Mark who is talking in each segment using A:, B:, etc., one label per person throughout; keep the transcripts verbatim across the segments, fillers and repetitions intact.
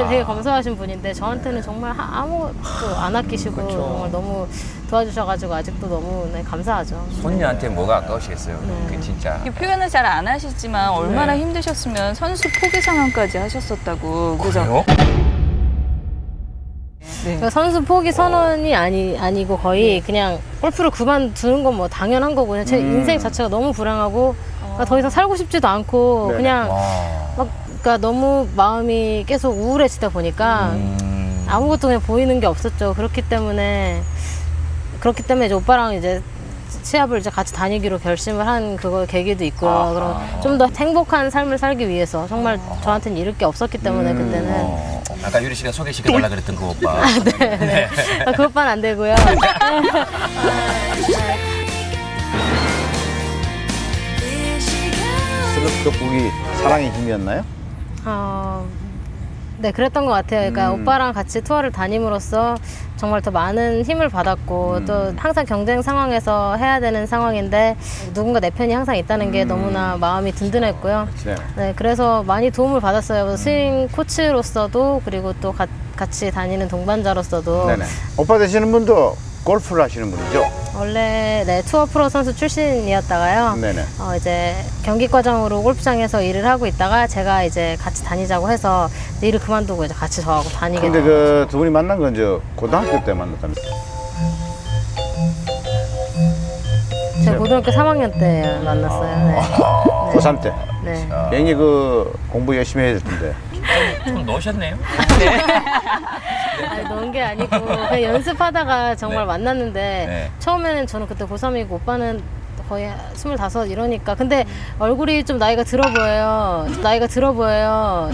A: 되게, 되게 검소하신 분인데 저한테는 정말 아무것도 안 아끼시고 그쵸. 정말 너무 도와주셔가지고 아직도 너무 네, 감사하죠.
B: 손녀한테 뭐가 아까우시겠어요. 네. 그 진짜.
C: 표현을 잘 안 하시지만 얼마나 네. 힘드셨으면 선수 포기 상황까지 하셨었다고. 그죠?
A: 네. 선수 포기 선언이 아니, 아니고 거의 네. 그냥 골프를 그만두는 건 뭐 당연한 거고 그냥 제 음. 인생 자체가 너무 불행하고 그러니까 더 이상 살고 싶지도 않고 네. 그냥 막 그러니까 너무 마음이 계속 우울해지다 보니까 음. 아무것도 그냥 보이는 게 없었죠. 그렇기 때문에 그렇기 때문에 이제 오빠랑 이제 시합을 이제 같이 다니기로 결심을 한 그거 계기도 있고요. 아, 그럼 아, 좀 더 행복한 삶을 살기 위해서 정말 아, 저한테는 잃을 게 없었기 때문에 음, 그때는
B: 어. 아까 유리 씨가 소개시켜달라 그랬던 그 오빠.
A: 아, 네, 네. 아, 그 오빠는 안 되고요.
D: 슬럼프 극복이 사랑의 힘이었나요?
A: 어, 네, 그랬던 것 같아요. 그러니까 음. 오빠랑 같이 투어를 다님으로써 정말 더 많은 힘을 받았고 음. 또 항상 경쟁 상황에서 해야 되는 상황인데 누군가 내 편이 항상 있다는 게 음. 너무나 마음이 든든했고요. 그치. 네, 그래서 많이 도움을 받았어요. 음. 스윙 코치로서도 그리고 또 가, 같이 다니는 동반자로서도.
D: 네네. 오빠 되시는 분도 골프를 하시는 분이죠?
A: 원래 네, 투어 프로 선수 출신이었다가요. 네네. 어, 이제 경기 과정으로 골프장에서 일을 하고 있다가 제가 이제 같이 다니자고 해서 일을 그만두고 이제 같이 저하고 다니게
D: 근데 그 두 분이 만난 건 저 고등학교 때 만났다면서요?
A: 제가 고등학교 삼 학년 때 만났어요. 네.
D: 아, 네. 고삼 때?
A: 네.
D: 굉장히 그 공부 열심히 해야 될 텐데.
B: 좀 넣으셨네요?
A: 네. 아니, 넣은 게 아니고 그냥 연습하다가 정말 네. 만났는데 네. 처음에는 저는 그때 고삼이고 오빠는 거의 스물다섯 이러니까 근데 얼굴이 좀 나이가 들어 보여요. 나이가 들어 보여요.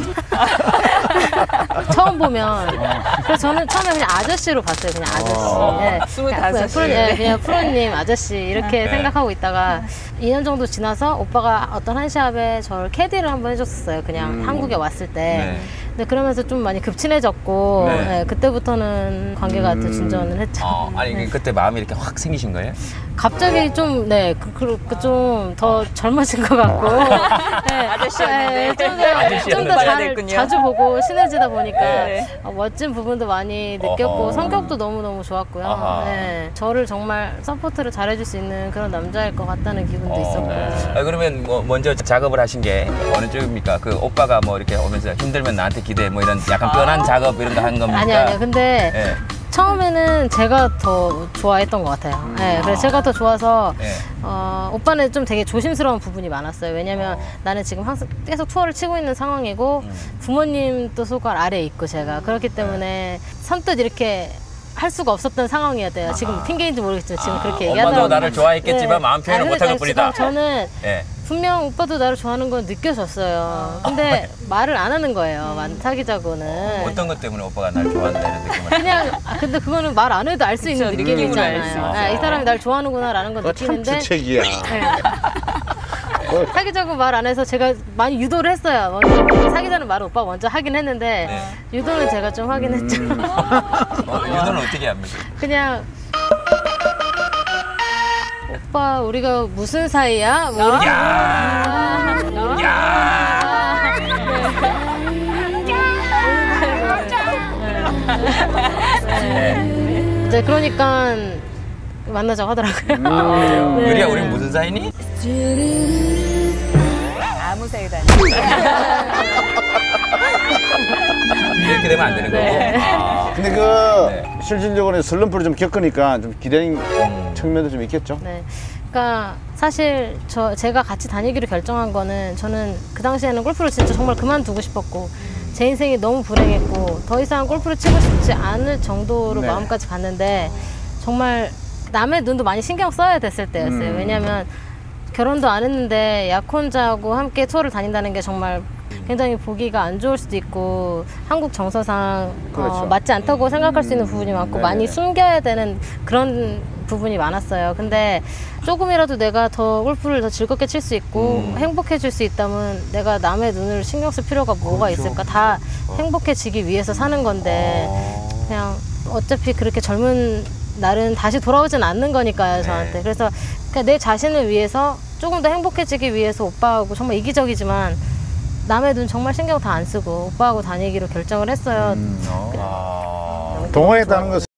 A: 처음 보면. 그래서 저는 처음에 그냥 아저씨로 봤어요. 그냥 아저씨. 네.
C: 스물다섯.
A: 프로, 네, 그냥 프로님 아저씨 이렇게 네. 생각하고 있다가 이 년 정도 지나서 오빠가 어떤 한 시합에 저를 캐디를 한번 해줬었어요. 그냥 음. 한국에 왔을 때. 네. 근데 그러면서 좀 많이 급친해졌고 네. 네, 그때부터는 관계가 음. 더 진전을 했죠.
B: 어, 아니 네. 그때 마음이 이렇게 확 생기신 거예요?
A: 갑자기 좀 네, 그, 그, 좀 더 젊어진 것 같고 네,
C: 아저씨였는데
A: 네, 좀 더 자주 보고 친해지다 보니까 네. 어, 멋진 부분도 많이 느꼈고 어허. 성격도 너무너무 좋았고요. 네, 저를 정말 서포트를 잘해줄 수 있는 그런 남자일 것 같다는 기분도 어. 있었고.
B: 아, 그러면 뭐 먼저 작업을 하신 게 어느 쪽입니까? 그 오빠가 뭐 이렇게 오면서 힘들면 나한테 기대 뭐 이런 약간 뻔한 아. 작업 이런 거 한 겁니까?
A: 아니 아니요. 근데 네. 처음에는 제가 더 좋아했던 것 같아요. 네, 그래서 제가 더 좋아서 네. 어, 오빠는 좀 되게 조심스러운 부분이 많았어요. 왜냐면 어. 나는 지금 항상 계속 투어를 치고 있는 상황이고 음. 부모님도 소관 아래에 있고 제가 그렇기 때문에 네. 선뜻 이렇게 할 수가 없었던 상황이었대요. 지금 아. 핑계인지 모르겠지만 지금 아. 그렇게 얘기하더라고요.
B: 엄마도 나를 좋아했겠지만 네. 마음 표현을 못할 뿐이다.
A: 저는 네. 분명 오빠도 나를 좋아하는 건 느껴졌어요. 근데 아. 말을 안 하는 거예요. 음. 사귀자고는.
B: 어, 어떤 것 때문에 오빠가 날 좋아한다 이런 느낌을?
A: 그냥 아, 근데 그거는 말 안 해도 알 수 있는 느낌이잖아요. 아, 이 사람이 날 좋아하는구나 라는 건 느끼는데
D: 참 주책이야. 네.
A: 사귀자고 말 안 해서 제가 많이 유도를 했어요. 먼저 사귀자는 말을 오빠가 먼저 하긴 했는데 네. 유도는 제가 좀 하긴 했죠.
B: 음. 어, 유도는 어떻게 합니까?
A: 그냥 오빠 우리가 무슨 사이야? 뭐
B: 야! 야! 야!
A: 네. 이제 그러니까 만나자고 하더라고요.
B: 음. 네. 유리야, 우리 무슨 사이니?
C: 아무 사이도 아니고.
B: 이렇게 되면 안 되는
A: 네.
B: 거고. 아.
D: 근데 그 네. 실질적으로 슬럼프를 좀 겪으니까 좀 기대는 음. 측면도 좀 있겠죠?
A: 네. 그러니까 사실 저 제가 같이 다니기로 결정한 거는 저는 그 당시에는 골프를 진짜 정말 그만두고 싶었고 제 인생이 너무 불행했고 더 이상 골프를 치고 싶지 않을 정도로 네. 마음까지 갔는데 정말 남의 눈도 많이 신경 써야 됐을 때였어요. 음. 왜냐하면 결혼도 안 했는데 약혼자하고 함께 투어를 다닌다는 게 정말 굉장히 보기가 안 좋을 수도 있고 한국 정서상 그렇죠. 어, 맞지 않다고 음. 생각할 수 있는 부분이 많고 네네. 많이 숨겨야 되는 그런 부분이 많았어요. 근데 조금이라도 내가 더 골프를 더 즐겁게 칠 수 있고 음. 행복해질 수 있다면 내가 남의 눈을 신경 쓸 필요가 뭐가 그렇죠. 있을까? 다 어. 행복해지기 위해서 사는 건데 어. 그냥 어차피 그렇게 젊은 날은 다시 돌아오진 않는 거니까요, 저한테. 네. 그래서 그러니까 내 자신을 위해서 조금 더 행복해지기 위해서 오빠하고 정말 이기적이지만 남의 눈 정말 신경 다 안 쓰고 오빠하고 다니기로 결정을 했어요.
D: 음,
B: 아.
D: 동호회했다는 것은